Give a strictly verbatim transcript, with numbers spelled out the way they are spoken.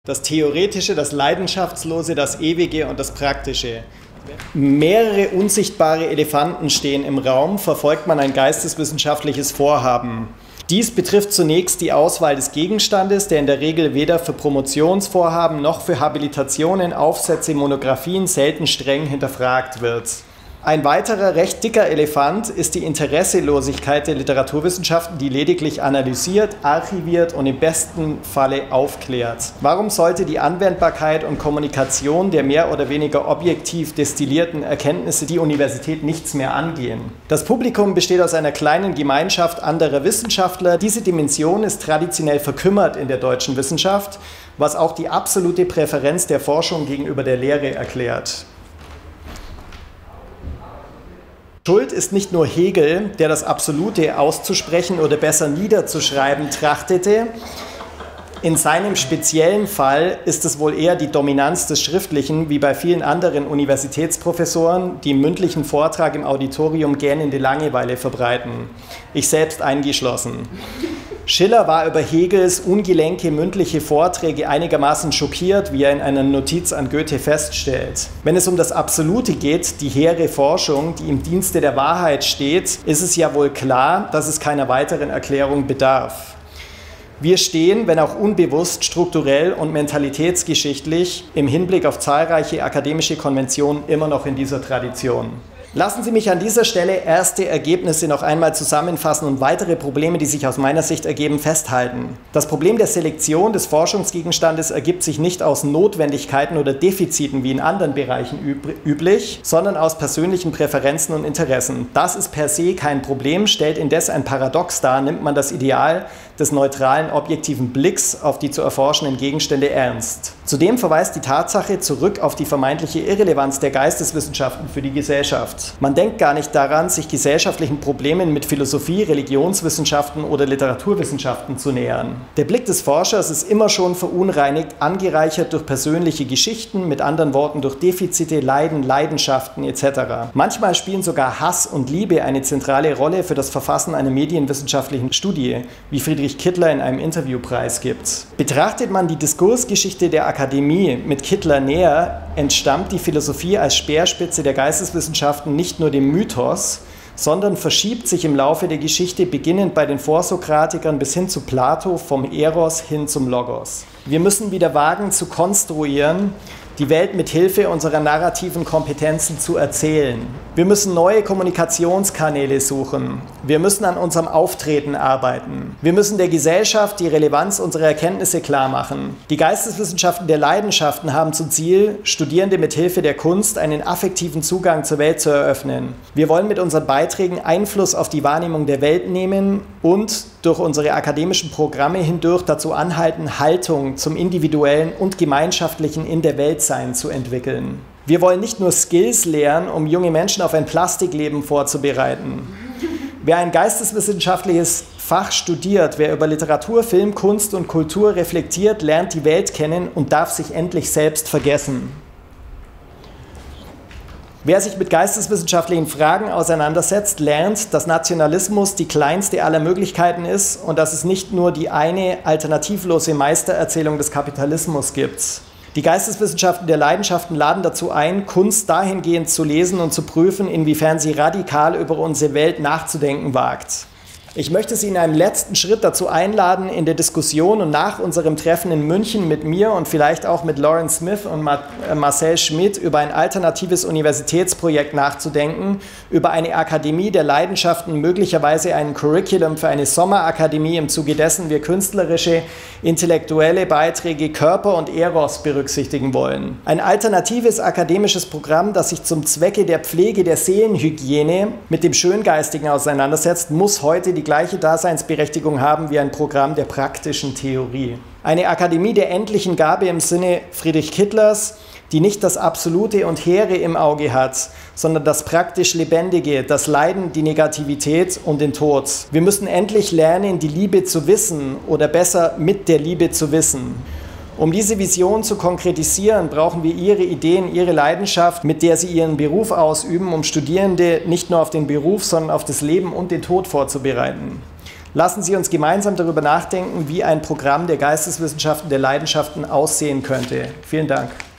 Das Theoretische, das Leidenschaftslose, das Ewige und das Praktische. Mehrere unsichtbare Elefanten stehen im Raum, verfolgt man ein geisteswissenschaftliches Vorhaben. Dies betrifft zunächst die Auswahl des Gegenstandes, der in der Regel weder für Promotionsvorhaben noch für Habilitationen, Aufsätze, Monographien selten streng hinterfragt wird. Ein weiterer recht dicker Elefant ist die Interesselosigkeit der Literaturwissenschaften, die lediglich analysiert, archiviert und im besten Falle aufklärt. Warum sollte die Anwendbarkeit und Kommunikation der mehr oder weniger objektiv destillierten Erkenntnisse die Universität nichts mehr angehen? Das Publikum besteht aus einer kleinen Gemeinschaft anderer Wissenschaftler. Diese Dimension ist traditionell verkümmert in der deutschen Wissenschaft, was auch die absolute Präferenz der Forschung gegenüber der Lehre erklärt. Schuld ist nicht nur Hegel, der das Absolute auszusprechen oder besser niederzuschreiben trachtete. In seinem speziellen Fall ist es wohl eher die Dominanz des Schriftlichen, wie bei vielen anderen Universitätsprofessoren, die im mündlichen Vortrag im Auditorium gähnende Langeweile verbreiten. Ich selbst eingeschlossen. Schiller war über Hegels ungelenke mündliche Vorträge einigermaßen schockiert, wie er in einer Notiz an Goethe feststellt. Wenn es um das Absolute geht, die hehre Forschung, die im Dienste der Wahrheit steht, ist es ja wohl klar, dass es keiner weiteren Erklärung bedarf. Wir stehen, wenn auch unbewusst, strukturell und mentalitätsgeschichtlich im Hinblick auf zahlreiche akademische Konventionen immer noch in dieser Tradition. Lassen Sie mich an dieser Stelle erste Ergebnisse noch einmal zusammenfassen und weitere Probleme, die sich aus meiner Sicht ergeben, festhalten. Das Problem der Selektion des Forschungsgegenstandes ergibt sich nicht aus Notwendigkeiten oder Defiziten wie in anderen Bereichen üb- üblich, sondern aus persönlichen Präferenzen und Interessen. Das ist per se kein Problem, stellt indes ein Paradox dar, nimmt man das Ideal des neutralen, objektiven Blicks auf die zu erforschenden Gegenstände ernst. Zudem verweist die Tatsache zurück auf die vermeintliche Irrelevanz der Geisteswissenschaften für die Gesellschaft. Man denkt gar nicht daran, sich gesellschaftlichen Problemen mit Philosophie, Religionswissenschaften oder Literaturwissenschaften zu nähern. Der Blick des Forschers ist immer schon verunreinigt, angereichert durch persönliche Geschichten, mit anderen Worten durch Defizite, Leiden, Leidenschaften et cetera. Manchmal spielen sogar Hass und Liebe eine zentrale Rolle für das Verfassen einer medienwissenschaftlichen Studie, wie Friedrich Kittler in einem Interview preisgibt. Betrachtet man die Diskursgeschichte der Akademie mit Kittler näher, entstammt die Philosophie als Speerspitze der Geisteswissenschaften nicht nur dem Mythos, sondern verschiebt sich im Laufe der Geschichte, beginnend bei den Vorsokratikern bis hin zu Plato, vom Eros hin zum Logos. Wir müssen wieder wagen zu konstruieren, die Welt mit Hilfe unserer narrativen Kompetenzen zu erzählen. Wir müssen neue Kommunikationskanäle suchen. Wir müssen an unserem Auftreten arbeiten. Wir müssen der Gesellschaft die Relevanz unserer Erkenntnisse klarmachen. Die Geisteswissenschaften der Leidenschaften haben zum Ziel, Studierende mit Hilfe der Kunst einen affektiven Zugang zur Welt zu eröffnen. Wir wollen mit unseren Beiträgen Einfluss auf die Wahrnehmung der Welt nehmen und durch unsere akademischen Programme hindurch dazu anhalten, Haltung zum Individuellen und Gemeinschaftlichen in der Weltsein zu entwickeln. Wir wollen nicht nur Skills lernen, um junge Menschen auf ein Plastikleben vorzubereiten. Wer ein geisteswissenschaftliches Fach studiert, wer über Literatur, Film, Kunst und Kultur reflektiert, lernt die Welt kennen und darf sich endlich selbst vergessen. Wer sich mit geisteswissenschaftlichen Fragen auseinandersetzt, lernt, dass Nationalismus die kleinste aller Möglichkeiten ist und dass es nicht nur die eine alternativlose Meistererzählung des Kapitalismus gibt. Die Geisteswissenschaften der Leidenschaften laden dazu ein, Kunst dahingehend zu lesen und zu prüfen, inwiefern sie radikal über unsere Welt nachzudenken wagt. Ich möchte Sie in einem letzten Schritt dazu einladen, in der Diskussion und nach unserem Treffen in München mit mir und vielleicht auch mit Lawrence Smith und Marcel Schmidt über ein alternatives Universitätsprojekt nachzudenken, über eine Akademie der Leidenschaften, möglicherweise ein Curriculum für eine Sommerakademie, im Zuge dessen wir künstlerische, intellektuelle Beiträge Körper und Eros berücksichtigen wollen. Ein alternatives akademisches Programm, das sich zum Zwecke der Pflege der Seelenhygiene mit dem Schöngeistigen auseinandersetzt, muss heute die die gleiche Daseinsberechtigung haben wie ein Programm der praktischen Theorie. Eine Akademie der endlichen Gabe im Sinne Friedrich Kittlers, die nicht das Absolute und Hehre im Auge hat, sondern das praktisch Lebendige, das Leiden, die Negativität und den Tod. Wir müssen endlich lernen, die Liebe zu wissen oder besser mit der Liebe zu wissen. Um diese Vision zu konkretisieren, brauchen wir Ihre Ideen, Ihre Leidenschaft, mit der Sie Ihren Beruf ausüben, um Studierende nicht nur auf den Beruf, sondern auf das Leben und den Tod vorzubereiten. Lassen Sie uns gemeinsam darüber nachdenken, wie ein Programm der Geisteswissenschaften, der Leidenschaften aussehen könnte. Vielen Dank.